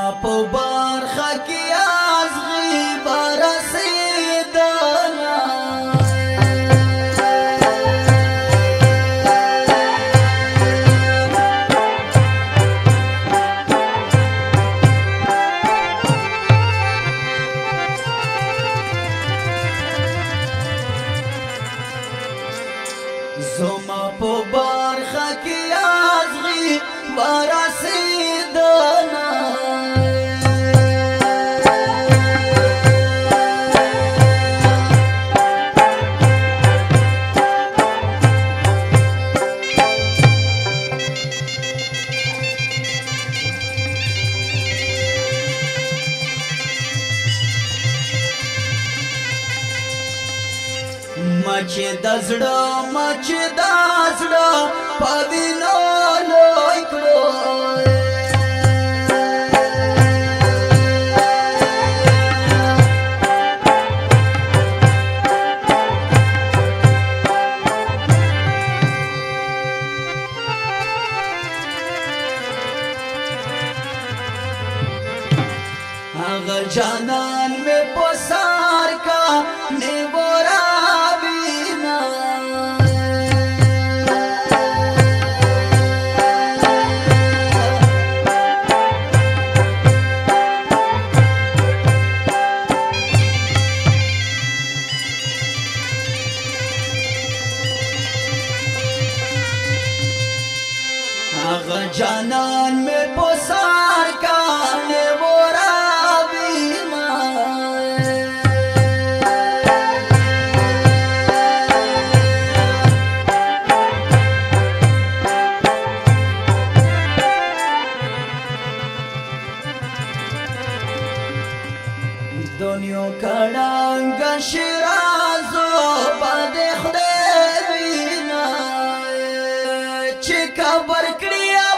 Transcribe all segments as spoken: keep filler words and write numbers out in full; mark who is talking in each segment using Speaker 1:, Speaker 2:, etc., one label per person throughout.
Speaker 1: په برخه کې ازغي برسېدله زما په برخه کې ازغي برسېدله مچ د زړه مچ د زړه په وینو لوی کړو هغه جانان مې پسار کا نیورا جانان میں پسار کانے مورا بینا دنیا کڑانگ شرازو بد خدای بینا چکا برکڑی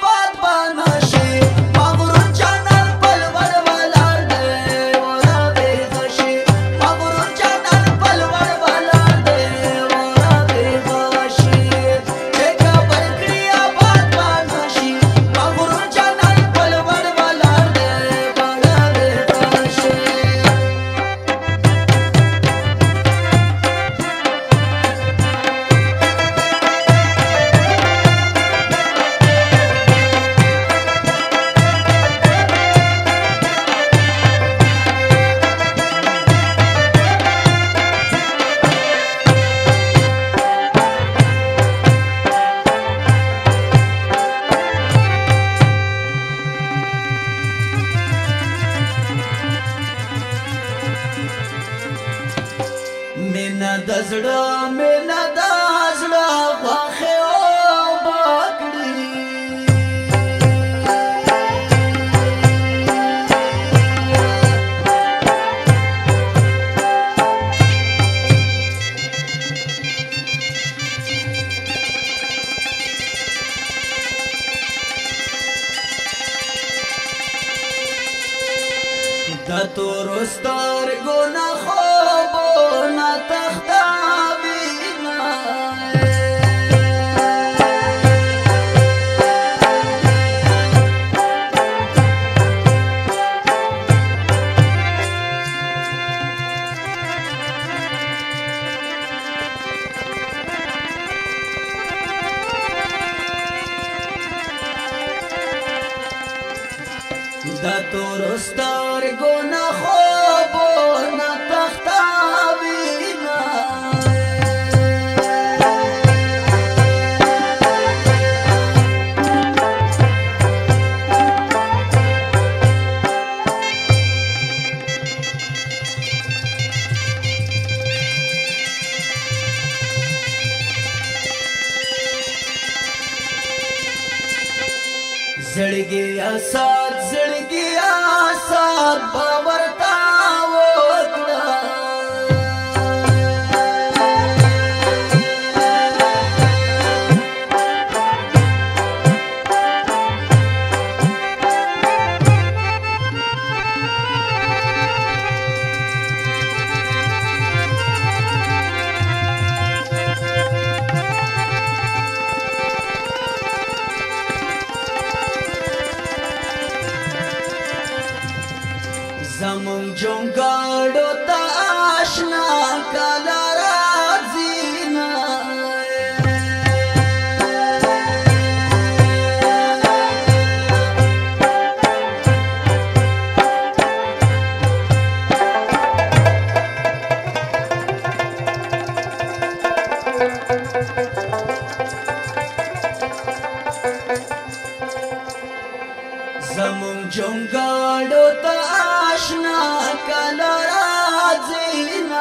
Speaker 1: مینا د زړه مینا د زړه غوښه او باکړي د تور سترګو نه خوبونه تختابینا د تور سترګو نه خوبونه تختابینا زړګي آساد زړګي آساد باور تا وکړه زمون جونګاړو ته آشنا کله راځي نه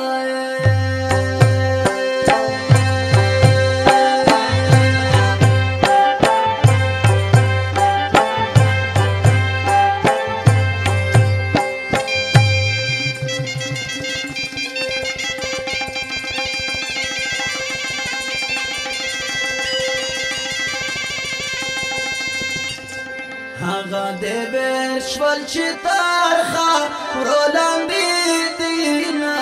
Speaker 1: هغه دې بیر شول چې ترخه رولاندې دینه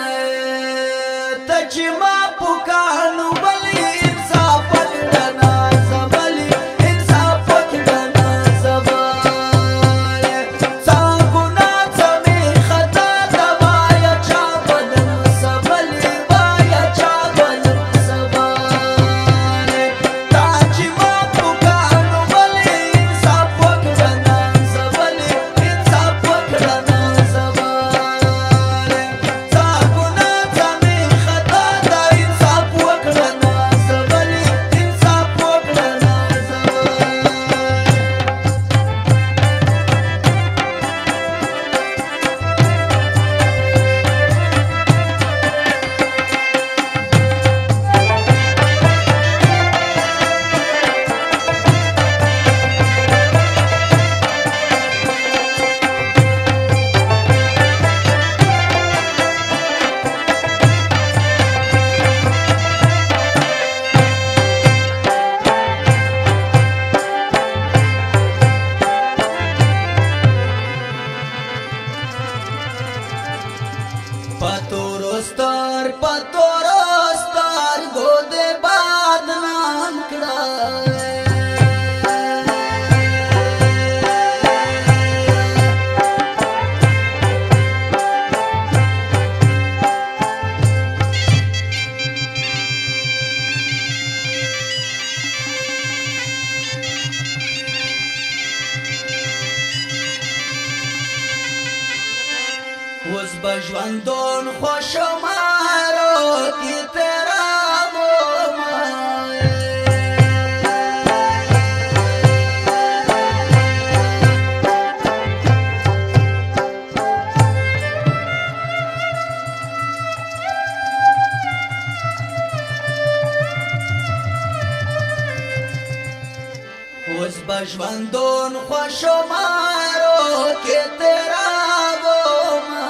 Speaker 1: ته چې ما پوکانو بلې انصاف وکړه نازه بلې انصاف وکړه نازه بلې څه ګناه څه مې خطا ده وايه چا بلم څه بلې وايه چا بلم څه بلې تا چې ما پوکانو بلې انصاف وکړه نازه بلې انصاف وکړه نازه بلې څه ګناه څه مې خطا ده انصاف وکړه نازه بلې انصاف وکړه نازه پتورستار پتورستار گوده بدنام کړه اوس به ژوندون خوشمارو کې تیرابومه اوس به ژوندون خوشمارو کې تیرابومه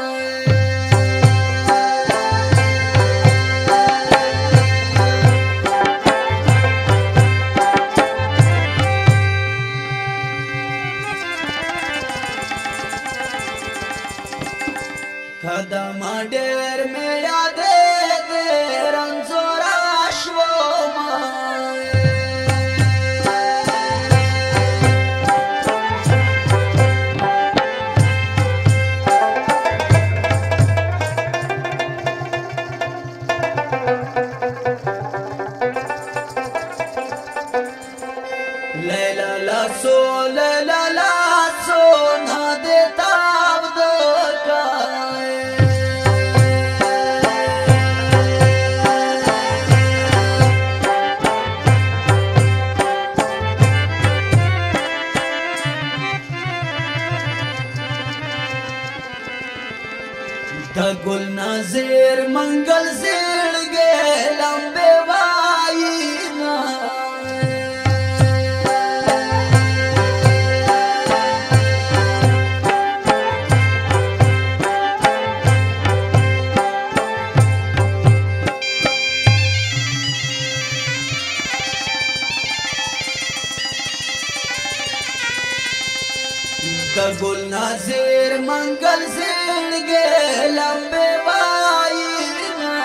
Speaker 1: قدم ډېر مې یادېږي رنځوره شومه لیلا لاسو لیلا لاسو نه دې تاوده د ګل نظیر منګل زړګې لمبې وایي نه د ګل نظیر منګل زړګې لمبې وایي نه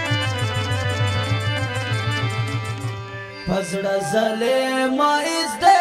Speaker 1: په زړه ظلمه ایز دی